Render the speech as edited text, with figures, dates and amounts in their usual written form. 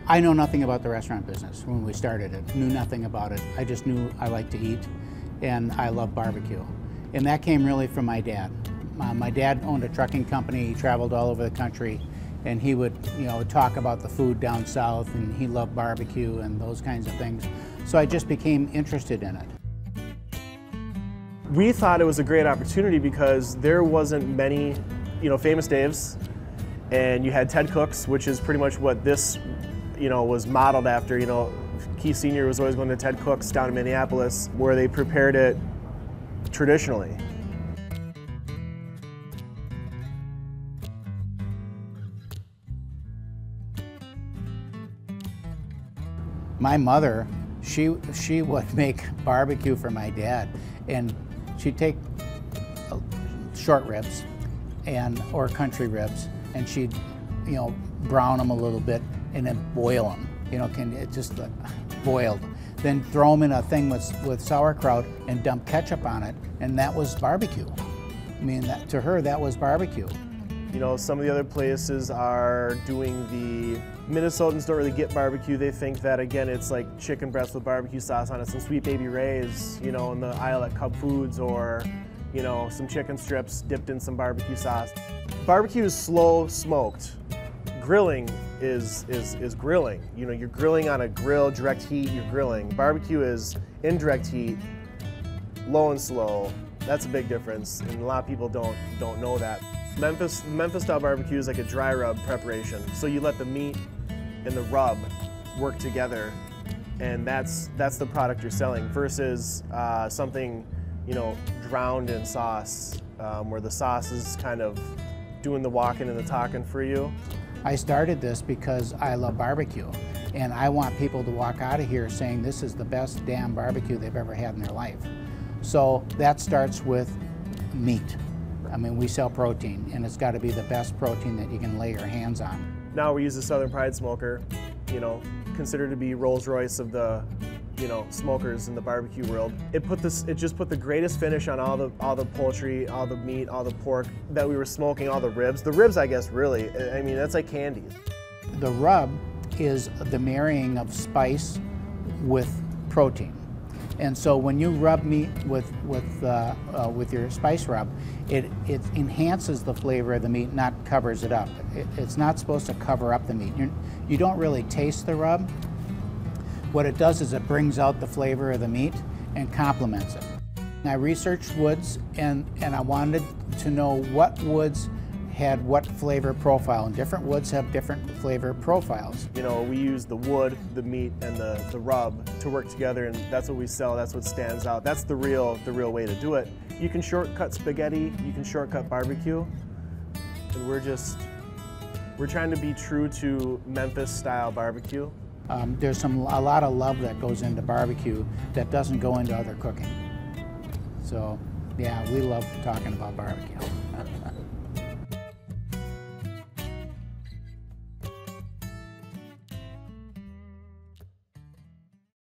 I know nothing about the restaurant business when we started it, knew nothing about it. I just knew I like to eat and I love barbecue. And that came really from my dad. My dad owned a trucking company, he traveled all over the country, and he would talk about the food down south, and he loved barbecue and those kinds of things. So I just became interested in it. We thought it was a great opportunity because there wasn't many famous Daves, and you had Ted Cook's, which is pretty much what this was modeled after. Keith Sr. was always going to Ted Cook's down in Minneapolis, where they prepared it traditionally. My mother, she would make barbecue for my dad, and she'd take short ribs or country ribs, and she'd brown them a little bit and then boil them. Just boiled. Then throw them in a thing with sauerkraut and dump ketchup on it, and that was barbecue. I mean, to her, that was barbecue. Some of the other places are doing the Minnesotans don't really get barbecue. They think that, again, it's like chicken breast with barbecue sauce on it, some Sweet Baby Ray's, in the aisle at Cub Foods, or, some chicken strips dipped in some barbecue sauce. Barbecue is slow smoked. Grilling is grilling. You're grilling on a grill, direct heat, you're grilling. Barbecue is indirect heat, low and slow. That's a big difference, and a lot of people don't know that. Memphis style barbecue is like a dry rub preparation. So you let the meat and the rub work together, and that's the product you're selling, versus something drowned in sauce, where the sauce is kind of doing the walking and the talking for you. I started this because I love barbecue, and I want people to walk out of here saying this is the best damn barbecue they've ever had in their life. So that starts with meat. I mean, we sell protein, and it's got to be the best protein that you can lay your hands on. Now we use the Southern Pride smoker, considered to be Rolls Royce of the smokers in the barbecue world. It just put the greatest finish on all the poultry, all the meat, all the pork that we were smoking, all the ribs. The ribs, I guess, really, I mean, that's like candy. The rub is the marrying of spice with protein. And so when you rub meat with your spice rub, it enhances the flavor of the meat, not covers it up. It's not supposed to cover up the meat. You don't really taste the rub. What it does is it brings out the flavor of the meat and complements it. I researched woods, and I wanted to know what woods had what flavor profile, and different woods have different flavor profiles. We use the wood, the meat, and the rub to work together, and that's what we sell, that's what stands out. That's the real way to do it. You can shortcut spaghetti, you can shortcut barbecue, and we're trying to be true to Memphis style barbecue. There's a lot of love that goes into barbecue that doesn't go into other cooking. So yeah, we love talking about barbecue.